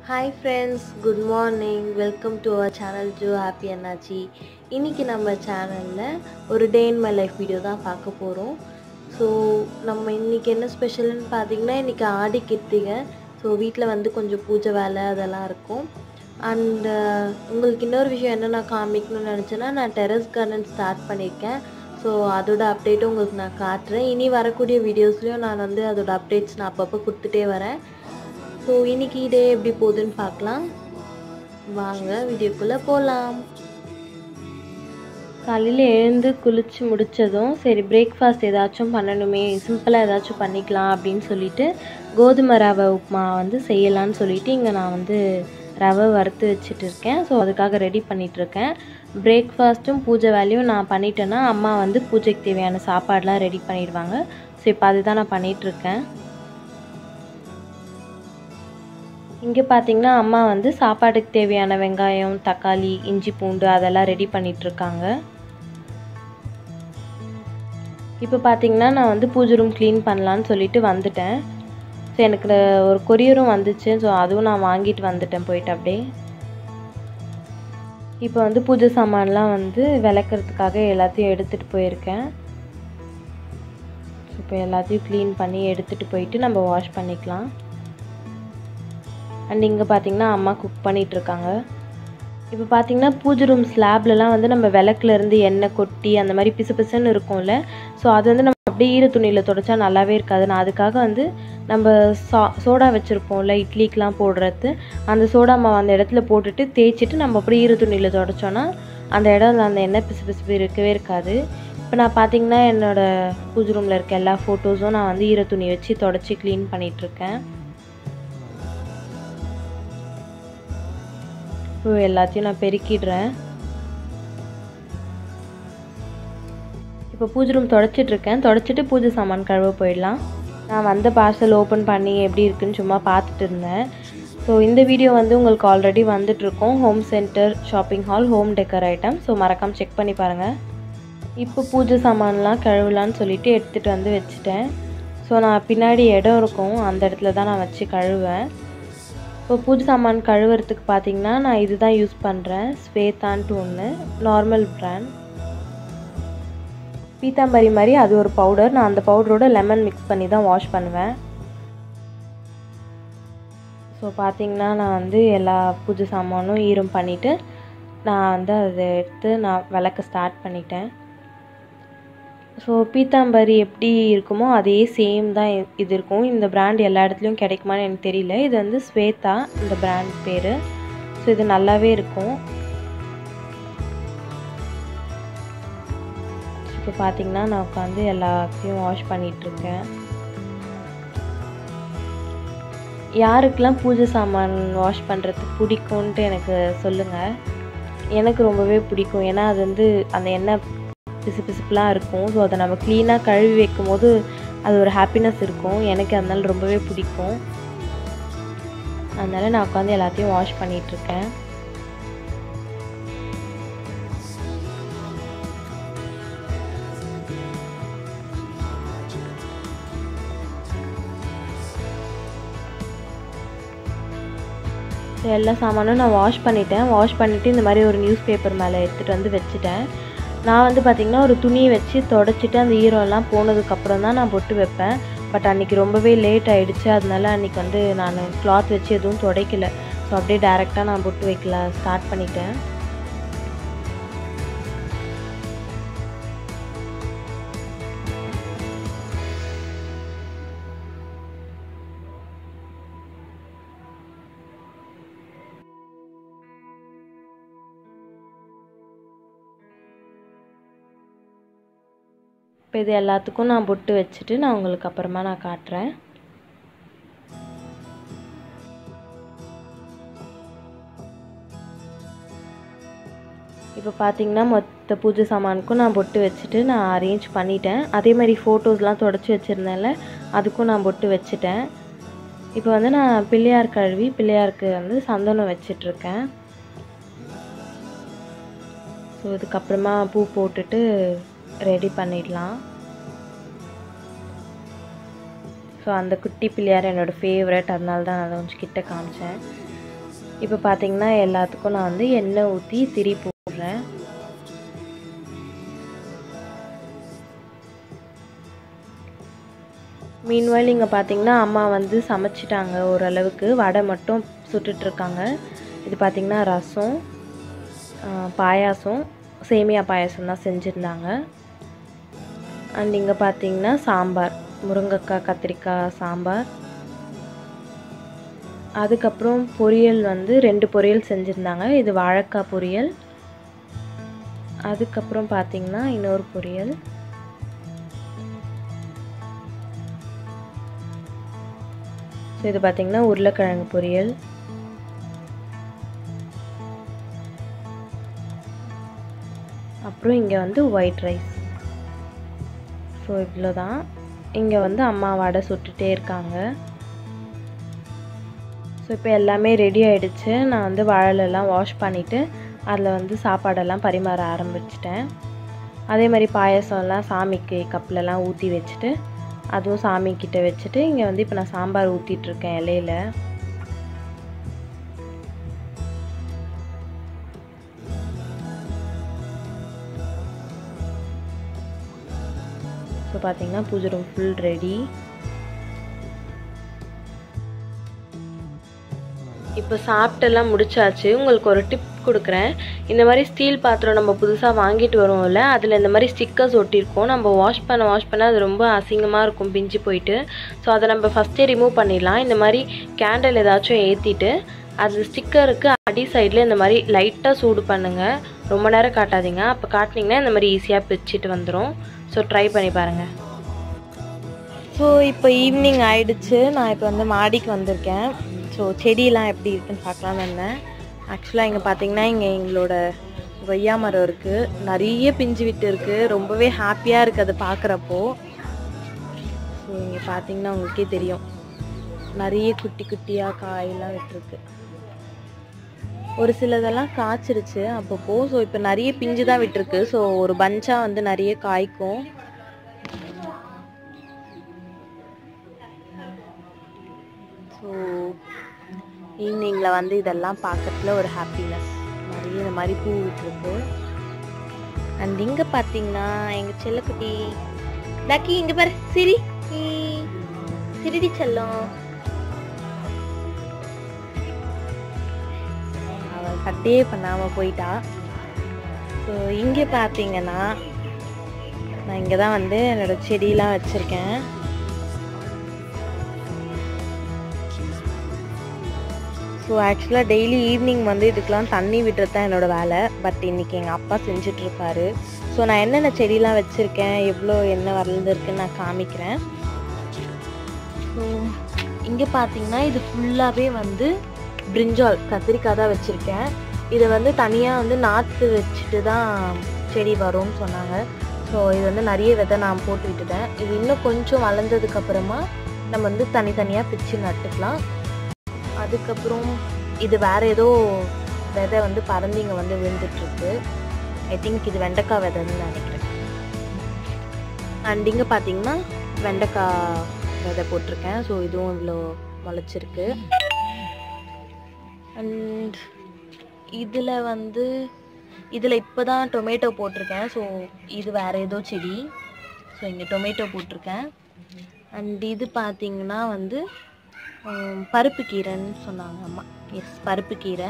Hi friends, good morning. Welcome to our channel Jo Happy Annachi. இன்னைக்கு நம்ம சேனல்ல ஒரு day in my life video தான் பார்க்க போறோம். ஸோ நம்ம இன்னைக்கு என்ன ஸ்பெஷல்னு பார்த்தீங்கன்னா இன்னைக்கு ஆடி கிருத்திகை. ஸோ வீட்டில் வந்து கொஞ்சம் பூஜை வேலை அதெல்லாம் இருக்கும். அண்ட் உங்களுக்கு இன்னொரு விஷயம் என்ன நான் காமிக்கணும்னு நினச்சேன்னா நான் டெரஸ் கார்டன் ஸ்டார்ட் பண்ணியிருக்கேன். ஸோ அதோட அப்டேட்டும் உங்களுக்கு நான் காட்டுறேன். இனி வரக்கூடிய வீடியோஸ்லேயும் நான் வந்து அதோட அப்டேட்ஸ் நான் அப்பப்போ கொடுத்துட்டே வரேன். ஸோ இன்றைக்கி டே எப்படி போகுதுன்னு பார்க்கலாம். வாங்க வீடியோக்குள்ளே போகலாம். காலையில் எழுந்து குளித்து முடித்ததும் சரி பிரேக்ஃபாஸ்ட் ஏதாச்சும் பண்ணணுமே, சிம்பிளாக ஏதாச்சும் பண்ணிக்கலாம் அப்படின்னு சொல்லிட்டு கோதுமை ரவை உப்புமா வந்து செய்யலான்னு சொல்லிட்டு இங்கே நான் வந்து ரவை வறுத்து வச்சுட்டு இருக்கேன். ஸோ அதுக்காக ரெடி பண்ணிகிட்ருக்கேன். பிரேக்ஃபாஸ்ட்டும் பூஜை வேலையும் நான் பண்ணிட்டேன்னா அம்மா வந்து பூஜைக்கு தேவையான சாப்பாடெலாம் ரெடி பண்ணிடுவாங்க. ஸோ இப்போ அதுதான் நான் பண்ணிகிட்ருக்கேன். இங்கே பார்த்தீங்கன்னா அம்மா வந்து சாப்பாட்டுக்கு தேவையான வெங்காயம், தக்காளி, இஞ்சி, பூண்டு அதெல்லாம் ரெடி பண்ணிகிட்ருக்காங்க. இப்போ பார்த்தீங்கன்னா நான் வந்து பூஜை ரூம் க்ளீன் பண்ணலான்னு சொல்லிட்டு வந்துட்டேன். ஸோ எனக்கு ஒரு கொரியரும் வந்துச்சு. ஸோ அதுவும் நான் வாங்கிட்டு வந்துட்டேன் போயிட்டு அப்படியே. இப்போ வந்து பூஜை சாமான்லாம் வந்து விளக்குறதுக்காக எல்லாத்தையும் எடுத்துகிட்டு போயிருக்கேன். இப்போ எல்லாத்தையும் க்ளீன் பண்ணி எடுத்துகிட்டு போயிட்டு நம்ம வாஷ் பண்ணிக்கலாம். அண்ட் இங்கே பார்த்தீங்கன்னா அம்மா குக் பண்ணிகிட்ருக்காங்க. இப்போ பார்த்தீங்கன்னா பூஜை ரூம் ஸ்லாப்லலாம் வந்து நம்ம விளக்குலேருந்து எண்ணெய் கொட்டி அந்த மாதிரி பிசு பிசுன்னு இருக்கும்ல. ஸோ அது வந்து நம்ம அப்படியே ஈர துணியில் துடைச்சா நல்லாவே இருக்காது. நான் அதுக்காக வந்து நம்ம சோடா வச்சுருப்போம்ல இட்லிக்கெலாம் போடுறது, அந்த சோடா மாவு அந்த இடத்துல போட்டுட்டு தேய்ச்சிட்டு நம்ம அப்படியே ஈர துணியில் துடைச்சோன்னா அந்த இடம் அந்த எண்ணெய் பிசு பிசுப்பு இருக்கவே இருக்காது. இப்போ நான் பார்த்தீங்கன்னா என்னோடய பூஜை ரூமில் இருக்க எல்லா ஃபோட்டோஸும் நான் வந்து ஈர துணி வச்சு தொடச்சி க்ளீன் பண்ணிகிட்ருக்கேன். எல்லாத்தையும் நான் பெருக்கிடுறேன். இப்போ பூஜை ரூம் தொடச்சிட்ருக்கேன். தொடச்சிட்டு பூஜை சாமான் கழுவ போயிடலாம். நான் வந்த பார்சல் ஓப்பன் பண்ணி எப்படி இருக்குன்னு சும்மா பார்த்துட்டு இருந்தேன். ஸோ இந்த வீடியோ வந்து உங்களுக்கு ஆல்ரெடி வந்துட்டுருக்கோம். Home centre, shopping hall, home decor item. So மறக்காமல் செக் பண்ணி பாருங்கள். இப்போ பூஜை சாமான்லாம் கழுவலான்னு சொல்லிட்டு எடுத்துகிட்டு வந்து வச்சுட்டேன். ஸோ நான் பின்னாடி இடம் இருக்கும், அந்த இடத்துல தான் நான் வச்சு கழுவேன். இப்போ பூஜை சாமான் கழுவுறதுக்கு பார்த்தீங்கன்னா நான் இது தான் யூஸ் பண்ணுறேன். ஸ்வேதான்ட்டு ஒன்று, நார்மல் பிராண்ட். பீத்தாம்பரி மாதிரி அது ஒரு பவுடர். நான் அந்த பவுடரோட லெமன் மிக்ஸ் பண்ணி தான் வாஷ் பண்ணுவேன். ஸோ பார்த்தீங்கன்னா நான் வந்து எல்லா பூஜை சாமானும் ஈரம் பண்ணிவிட்டு நான் வந்து அதை எடுத்து நான் விளக்க ஸ்டார்ட் பண்ணிட்டேன். ஸோ பீத்தாம்பரி எப்படி இருக்குமோ அதே சேம் தான் இது இருக்கும். இந்த பிராண்ட் எல்லா இடத்துலையும் கிடைக்குமான்னு எனக்கு தெரியல. இது வந்து ஸ்வேதா இந்த பிராண்ட் பேர். ஸோ இது நல்லாவே இருக்கும். இப்போ பார்த்தீங்கன்னா நான் உட்காந்து எல்லாத்தையும் வாஷ் பண்ணிகிட்ருக்கேன். யாருக்கெல்லாம் பூஜை சாமான் வாஷ் பண்ணுறதுக்கு பிடிக்கும்ன்ட்டு எனக்கு சொல்லுங்கள். எனக்கு ரொம்பவே பிடிக்கும். ஏன்னா அது வந்து அந்த எண்ணெய் பிசு பிசுப்புலாம் இருக்கும். ஸோ அதை நம்ம க்ளீனாக கழுவி வைக்கும் போது அது ஒரு ஹாப்பினஸ் இருக்கும். எனக்கு அதனால ரொம்பவே பிடிக்கும். அதனால் நான் உட்காந்து எல்லாத்தையும் வாஷ் பண்ணிகிட்ருக்கேன். ஸோ எல்லா சாமானும் நான் வாஷ் பண்ணிட்டேன். வாஷ் பண்ணிவிட்டு இந்த மாதிரி ஒரு நியூஸ் பேப்பர் மேலே எடுத்துகிட்டு வந்து வச்சுட்டேன். நான் வந்து பார்த்திங்கன்னா ஒரு துணியை வச்சு தொடச்சிட்டு அந்த ஈரம்லாம் போனதுக்கப்புறம் தான் நான் பொட்டு வைப்பேன். பட் அன்றைக்கி ரொம்பவே லேட் ஆகிடுச்சு. அதனால அன்றைக்கி வந்து நான் கிளாத் வச்சு எதுவும் துடைக்கல. ஸோ அப்படியே டேரெக்டாக நான் பொட்டு வைக்கல ஸ்டார்ட் பண்ணிட்டேன். இப்போ இது எல்லாத்துக்கும் நான் பொட்டு வச்சுட்டு நான் உங்களுக்கு அப்புறமா நான் காட்டுறேன். இப்போ பார்த்தீங்கன்னா மொத்த பூஜை சாமானுக்கும் நான் பொட்டு வச்சுட்டு நான் அரேஞ்ச் பண்ணிட்டேன். அதே மாதிரி ஃபோட்டோஸ்லாம் தொடச்சி வச்சுருந்தேன்ல அதுக்கும் நான் பொட்டு வச்சுட்டேன். இப்போ வந்து நான் பிள்ளையார் கழுவி பிள்ளையாருக்கு வந்து சந்தனம் வச்சிட்ருக்கேன். ஸோ இதுக்கப்புறமா பூ போட்டுட்டு ரெடி பண்ணிடலாம். ஸோ அந்த குட்டி பிள்ளையார் என்னோடய ஃபேவரட், அதனால தான் நான் அதை கொஞ்சம் கிட்ட காமிச்சேன். இப்போ பார்த்தீங்கன்னா எல்லாத்துக்கும் நான் வந்து எண்ணெய் ஊற்றி திரி போடுறேன். மீன்வாயில் இங்கே பார்த்தீங்கன்னா அம்மா வந்து சமைச்சிட்டாங்க ஓரளவுக்கு. வடை மட்டும் சுட்டுட்ருக்காங்க. இது பார்த்திங்கன்னா ரசம், பாயாசம், சேமியா பாயாசம் தான் செஞ்சுருந்தாங்க. அண்ட் இங்கே பார்த்தீங்கன்னா சாம்பார், முருங்கைக்காய் கத்திரிக்காய் சாம்பார். அதுக்கப்புறம் பொரியல் வந்து 2 பொரியல் செஞ்சுருந்தாங்க. இது வாழைக்காய் பொரியல். அதுக்கப்புறம் பார்த்தீங்கன்னா இன்னொரு பொரியல். ஸோ இது பார்த்தீங்கன்னா உருளைக்கிழங்கு பொரியல். அப்புறம் இங்கே வந்து ஒயிட் ரைஸ். ஸோ இவ்வளோதான். இங்கே வந்து அம்மா வடை சுட்டுட்டே இருக்காங்க. ஸோ இப்போ எல்லாமே ரெடி ஆகிடுச்சு. நான் வந்து வாழைலாம் வாஷ் பண்ணிவிட்டு அதில் வந்து சாப்பாடெல்லாம் பரிமாற ஆரம்பிச்சிட்டேன். அதே மாதிரி பாயசம்லாம் சாமிக்கு கப்லலாம் ஊற்றி வச்சுட்டு அதுவும் சாமிக்கிட்ட வச்சுட்டு இங்கே வந்து இப்போ நான் சாம்பார் ஊற்றிட்டுருக்கேன் இலையில. ஸோ பார்த்தீங்கன்னா பூஜை ரூம் ஃபுல் ரெடி. இப்போ சாப்பிட்டெல்லாம் முடிச்சாச்சு. உங்களுக்கு ஒரு டிப் கொடுக்குறேன். இந்த மாதிரி ஸ்டீல் பாத்திரம் நம்ம புதுசாக வாங்கிட்டு வருவோம்ல, அதில் இந்த மாதிரி ஸ்டிக்கர்ஸ் ஒட்டியிருக்கோம். நம்ம வாஷ் பண்ண அது ரொம்ப அசிங்கமாக இருக்கும், பிஞ்சு போயிட்டு. ஸோ அதை நம்ம ஃபஸ்ட்டே ரிமூவ் பண்ணிடலாம். இந்த மாதிரி கேண்டில் ஏதாச்சும் ஏற்றிட்டு அது ஸ்டிக்கருக்கு அடி சைடில் இந்த மாதிரி லைட்டாக சூடு பண்ணுங்கள். ரொம்ப நேரம் காட்டாதீங்க. அப்போ காட்டினீங்கன்னா இந்த மாதிரி ஈஸியாக பிரிச்சுட்டு வந்துடும். ஸோ ட்ரை பண்ணி பாருங்கள். ஸோ இப்போ ஈவினிங் ஆயிடுச்சு. நான் இப்போ வந்து மாடிக்கு வந்திருக்கேன். ஸோ செடியெலாம் எப்படி இருக்குன்னு பார்க்கலான்னு இருந்தேன். ஆக்சுவலாக இங்கே பார்த்தீங்கன்னா இங்கே எங்களோட கொய்யா மரம் இருக்குது. நிறைய பிஞ்சு விட்டு இருக்குது. ரொம்பவே ஹாப்பியாக இருக்குது அதை பார்க்குறப்போ. ஸோ இங்கே பார்த்தீங்கன்னா உங்களுக்கே தெரியும், நிறைய குட்டி குட்டியாக காயெல்லாம் விட்டுருக்கு. ஒரு சிலதெல்லாம் காய்ச்சிருச்சு அப்பப்போ. ஸோ இப்போ நிறைய பிஞ்சு தான் விட்டுருக்கு. ஸோ ஒரு பஞ்சாக வந்து நிறைய காய்க்கும். ஸோ ஈவினிங்கில் வந்து இதெல்லாம் பார்க்கறதுல ஒரு ஹாப்பினஸ். நிறைய இந்த மாதிரி பூ விட்டுருக்கு. அண்ட் இங்கே பார்த்தீங்கன்னா எங்கள் செல்லக்குட்டி லக்கி இங்கே பாரு, சிரி சிரிடி செல்லம். அவள் கட்டே பண்ணாமல் போயிட்டா. ஸோ இங்கே பார்த்தீங்கன்னா நான் இங்கே தான் வந்து என்னோடய செடியெலாம் வச்சுருக்கேன். ஸோ ஆக்சுவலாக டெய்லி ஈவினிங் வந்து இதுக்கெலாம் தண்ணி விட்டுறது தான் என்னோடய வேலை. பட் இன்றைக்கி எங்கள் அப்பா செஞ்சிட்ருக்காரு. ஸோ நான் என்னென்ன செடியெலாம் வச்சுருக்கேன், எவ்வளோ என்ன வளர்ந்துருக்குன்னு நான் காமிக்கிறேன். ஸோ இங்கே பார்த்தீங்கன்னா இது ஃபுல்லாகவே வந்து பிரிஞ்சால் கத்திரிக்காய் தான் வச்சுருக்கேன். இதை வந்து தனியாக வந்து நாற்று வச்சுட்டு தான் செடி வரும்னு சொன்னாங்க. ஸோ இது வந்து நிறைய விதை நான் போட்டு விட்டுட்டேன். இது இன்னும் கொஞ்சம் வளர்ந்ததுக்கப்புறமா நம்ம வந்து தனித்தனியாக பிச்சு நட்டுக்கலாம். அதுக்கப்புறம் இது வேறு ஏதோ விதை வந்து பறந்திங்க வந்து விழுந்துட்டுருக்கு. ஐ திங்க் இது வெண்டைக்காய் விதைன்னு நினைக்கிறேன். அண்ட் இங்கே பார்த்தீங்கன்னா வெண்டைக்காய் விதை போட்டிருக்கேன். ஸோ இதுவும் இவ்வளோ முளைச்சிருக்கு. அண்ட் இதில் இப்போ தான் டொமேட்டோ போட்டிருக்கேன். ஸோ இது வேறு ஏதோ செடி. ஸோ இங்கே டொமேட்டோ போட்டிருக்கேன். அண்ட் இது பார்த்திங்கன்னா வந்து பருப்பு கீரைன்னு சொன்னாங்க அம்மா. எஸ், பருப்பு கீரை.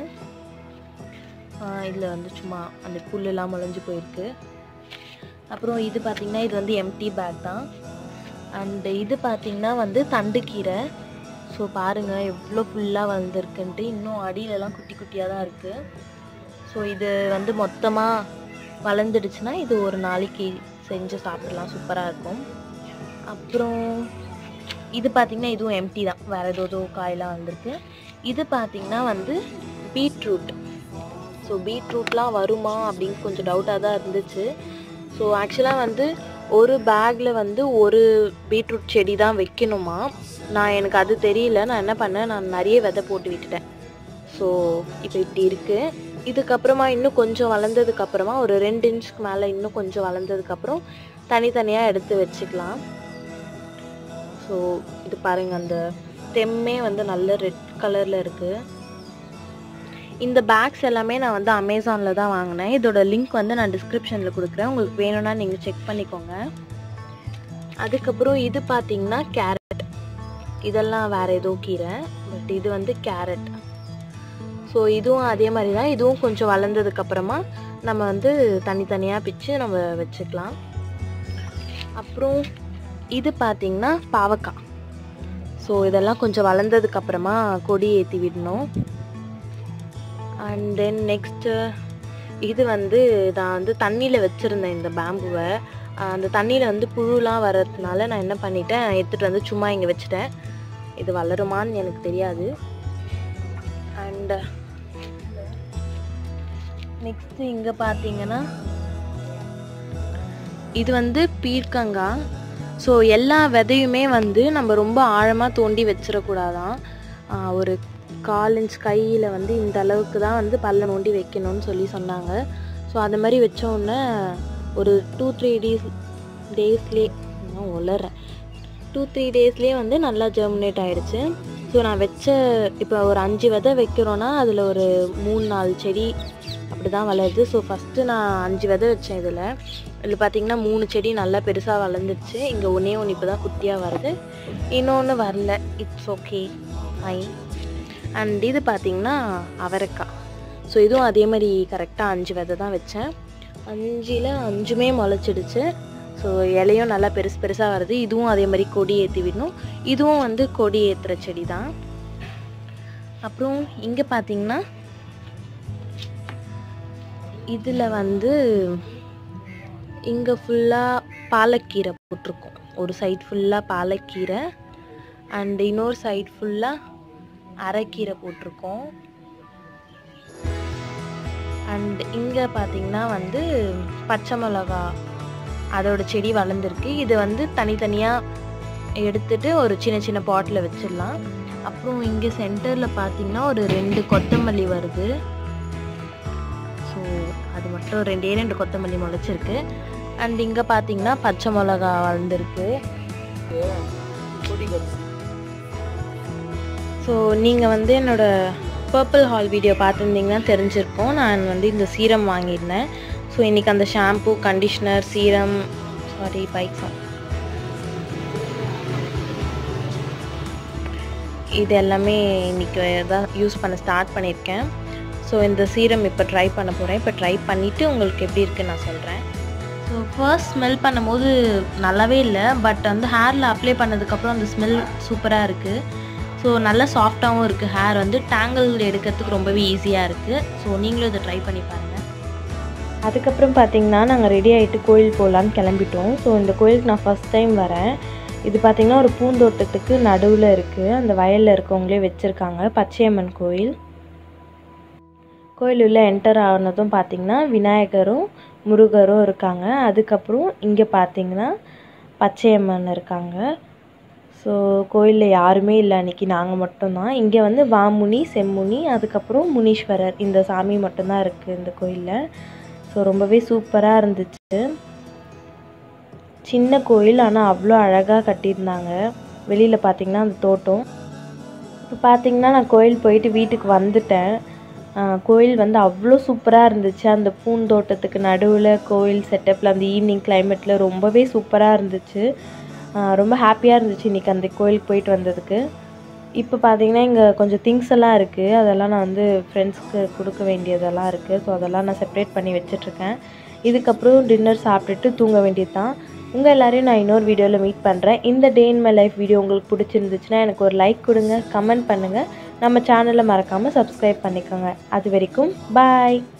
இதில் வந்து சும்மா அந்த புல்லெல்லாம் முளைஞ்சு போயிருக்கு. அப்புறம் இது பார்த்திங்கன்னா இது வந்து எம்டி பேக் தான். அண்டு இது பார்த்திங்கன்னா வந்து தண்டு கீரை. ஸோ பாருங்கள் எவ்வளோ ஃபுல்லாக வளர்ந்துருக்குன்ட்டு. இன்னும் அடியிலலாம் குட்டி குட்டியாக தான் இருக்குது. ஸோ இது வந்து மொத்தமாக வளர்ந்துடுச்சுன்னா இது ஒரு நாளைக்கு செஞ்சு சாப்பிடலாம், சூப்பராக இருக்கும். அப்புறம் இது பார்த்திங்கன்னா இதுவும் எம்டி தான், வேறு ஏதோ காயெல்லாம் வந்திருக்கு. இது பார்த்திங்கன்னா வந்து பீட்ரூட். ஸோ பீட்ரூட்லாம் வருமா அப்படின்னு கொஞ்சம் டவுட்டாக தான் இருந்துச்சு. ஸோ ஆக்சுவலாக வந்து ஒரு பேக்கில் வந்து ஒரு பீட்ரூட் செடி தான் வைக்கணுமா. எனக்கு அது தெரியல. நான் என்ன பண்ணேன், நான் நிறைய விதை போட்டு விட்டுட்டேன். ஸோ இப்போ இப்படி இருக்குது. இதுக்கப்புறமா இன்னும் கொஞ்சம் வளர்ந்ததுக்கப்புறமா ஒரு 2 இன்ச்சுக்கு மேலே இன்னும் கொஞ்சம் வளர்ந்ததுக்கப்புறம் தனித்தனியாக எடுத்து வச்சுக்கலாம். ஸோ இது பாருங்கள், அந்த ஸ்டெம்மே வந்து நல்ல ரெட் கலரில் இருக்குது. இந்த பேக்ஸ் எல்லாமே நான் வந்து அமேசானில் தான் வாங்கினேன். இதோட லிங்க் வந்து நான் டிஸ்கிரிப்ஷனில் கொடுக்குறேன், உங்களுக்கு வேணும்னா நீங்கள் செக் பண்ணிக்கோங்க. அதுக்கப்புறம் இது பார்த்திங்கன்னா கேரட், இதெல்லாம் வேறு ஏதோ கீரை, பட் இது வந்து கேரட். ஸோ இதுவும் அதே மாதிரி தான், இதுவும் கொஞ்சம் வளர்ந்ததுக்கப்புறமா நம்ம வந்து தனித்தனியாக பிச்சு நம்ம வச்சுக்கலாம். அப்புறம் இது பார்த்திங்கன்னா பாவக்காய். ஸோ இதெல்லாம் கொஞ்சம் வளர்ந்ததுக்கப்புறமா கொடி ஏற்றி விடணும். அண்ட் தென் நெக்ஸ்ட்டு இது வந்து நான் வந்து தண்ணியில் வச்சுருந்தேன் இந்த பேம்புவை. அந்த தண்ணியில் வந்து புழுலாம் வர்றதுனால நான் என்ன பண்ணிட்டேன், எடுத்துகிட்டு வந்து சும்மா இங்கே வச்சுட்டேன். இது வளருமான்னு எனக்கு தெரியாது. அண்ட் நெக்ஸ்ட்டு இங்கே பார்த்தீங்கன்னா இது வந்து பீர்க்கங்காய். ஸோ எல்லா விதையுமே வந்து நம்ம ரொம்ப ஆழமாக தோண்டி வச்சிடக்கூடாதான். ஒரு 1/4 இன்ச் கையில் வந்து இந்த அளவுக்கு தான் வந்து பல்ல நோண்டி வைக்கணும்னு சொல்லி சொன்னாங்க. ஸோ அது மாதிரி வச்சோடனே ஒரு 2-3 டேஸ்லேயே நான் உளறேன் 2-3 டேஸ்லேயே வந்து நல்லா ஜெர்மினேட் ஆகிடுச்சு. ஸோ நான் வச்ச இப்போ ஒரு 5 விதை வைக்கிறோன்னா அதில் ஒரு 3-4 செடி அப்படி தான் வளருது. ஸோ ஃபஸ்ட்டு நான் 5 விதை வச்சேன். இதில் பார்த்திங்கன்னா 3 செடி நல்லா பெருசாக வளர்ந்துருச்சு. இங்கே ஒன்றே ஒன்று இப்போ தான் குட்டியாக வருது, இன்னொன்று வரல. It's okay, fine. அண்ட் இது பார்த்திங்கன்னா அவரைக்காய். ஸோ இதுவும் அதே மாதிரி கரெக்டாக 5 விதை தான் வச்சேன். 5ல் 5மே முளைச்சிடுச்சு. ஸோ இலையும் நல்லா பெருசாக வருது. இதுவும் அதே மாதிரி கொடி ஏற்றி விடணும். இதுவும் வந்து கொடி ஏற்றுற செடி தான். அப்புறம் இங்கே பார்த்திங்கன்னா இதில் வந்து இங்கே ஃபுல்லாக பாலக்கீரை போட்டிருக்கோம். ஒரு சைட் ஃபுல்லாக பாலக்கீரை அண்ட் இன்னொரு சைட் ஃபுல்லாக அரைக்கீரை போட்டிருக்கோம். அண்ட் இங்கே பார்த்திங்கன்னா வந்து பச்சை மிளகா அதோட செடி வளர்ந்துருக்கு. இது வந்து தனித்தனியாக எடுத்துட்டு ஒரு சின்ன சின்ன பாட்டில் வச்சிடலாம். அப்புறம் இங்கே சென்டரில் பார்த்திங்கன்னா ஒரு 2 கொத்தமல்லி வருது. ஸோ அது மட்டும் 2 கொத்தமல்லி முளைச்சிருக்கு. அண்ட் இங்கே பார்த்திங்கன்னா பச்சை மிளகா வளர்ந்துருக்கு. ஸோ நீங்கள் வந்து என்னோடய பர்பிள் ஹால் வீடியோ பார்த்துருந்தீங்கன்னா தெரிஞ்சிருக்கோம். நான் வந்து இந்த சீரம் வாங்கியிருந்தேன். ஸோ இன்றைக்கி அந்த ஷாம்பு, கண்டிஷ்னர், சீரம், இது எல்லாமே இன்றைக்கி தான் யூஸ் பண்ண ஸ்டார்ட் பண்ணியிருக்கேன். ஸோ இந்த சீரம் இப்போ ட்ரை பண்ண போகிறேன். இப்போ ட்ரை பண்ணிவிட்டு உங்களுக்கு எப்படி இருக்குன்னு நான் சொல்கிறேன். ஸோ ஃபர்ஸ்ட் ஸ்மெல் பண்ணும்போது நல்லாவே இல்லை, பட் வந்து ஹேரில் அப்ளை பண்ணதுக்கப்புறம் அந்த ஸ்மெல் சூப்பராக இருக்குது. ஸோ நல்லா சாஃப்டாகவும் இருக்குது. ஹேர் வந்து டேங்கிள் எடுக்கிறதுக்கு ரொம்பவே ஈஸியாக இருக்குது. ஸோ நீங்களும் இதை ட்ரை பண்ணி பாருங்கள். அதுக்கப்புறம் பார்த்திங்கன்னா நாங்கள் ரெடி ஆகிட்டு கோயில் போகலான்னு கிளம்பிட்டோம். ஸோ இந்த கோயிலுக்கு நான் ஃபஸ்ட் டைம் வரேன். இது பார்த்திங்கன்னா ஒரு பூந்தோட்டத்துக்கு நடுவில் இருக்குது. அந்த வயலில் இருக்கவங்களே வச்சுருக்காங்க. பச்சையம்மன் கோயில். கோயில் உள்ள என்டர் ஆனதும் பார்த்திங்கன்னா விநாயகரும் முருகரும் இருக்காங்க. அதுக்கப்புறம் இங்கே பார்த்திங்கன்னா பச்சையம்மன் இருக்காங்க. ஸோ கோயிலில் யாருமே இல்லை அன்றைக்கி, நாங்கள் மட்டும்தான். இங்கே வந்து வாமுனி, செம்முனி, அதுக்கப்புறம் முனீஸ்வரர், இந்த சாமி மட்டும்தான் இருக்குது இந்த கோயிலில். ஸோ ரொம்பவே சூப்பராக இருந்துச்சு. சின்ன கோயில், ஆனால் அவ்வளோ அழகாக கட்டியிருந்தாங்க. வெளியில் பார்த்திங்கன்னா அந்த தோட்டம். இப்போ பார்த்திங்கன்னா நான் கோயில் போயிட்டு வீட்டுக்கு வந்துட்டேன். கோயில் வந்து அவ்வளோ சூப்பராக இருந்துச்சு. அந்த பூந்தோட்டத்துக்கு நடுவில் கோயில் செட்டப்பில் அந்த ஈவினிங் கிளைமேட்டில் ரொம்பவே சூப்பராக இருந்துச்சு. ரொம்ப ஹாப்பியாக இருந்துச்சு இன்றைக்கி அந்த கோயிலுக்கு போயிட்டு வந்ததுக்கு. இப்போ பார்த்திங்கன்னா இங்கே கொஞ்சம் திங்ஸ் எல்லாம் இருக்குது. அதெல்லாம் நான் வந்து ஃப்ரெண்ட்ஸ்க்கு கொடுக்க வேண்டியதெல்லாம் இருக்குது. ஸோ அதெல்லாம் நான் செப்பரேட் பண்ணி வச்சிட்ருக்கேன். இதுக்கப்புறம் டின்னர் சாப்பிட்டுட்டு தூங்க வேண்டியது தான். உங்கள் எல்லோரையும் நான் இன்னொரு வீடியோவில் மீட் பண்ணுறேன். இந்த day in my life video உங்களுக்கு பிடிச்சிருந்துச்சுன்னா எனக்கு ஒரு லைக் கொடுங்க, கமெண்ட் பண்ணுங்கள். நம்ம சேனலை மறக்காமல் சப்ஸ்கிரைப் பண்ணிக்கோங்க. அது வரைக்கும் பாய்.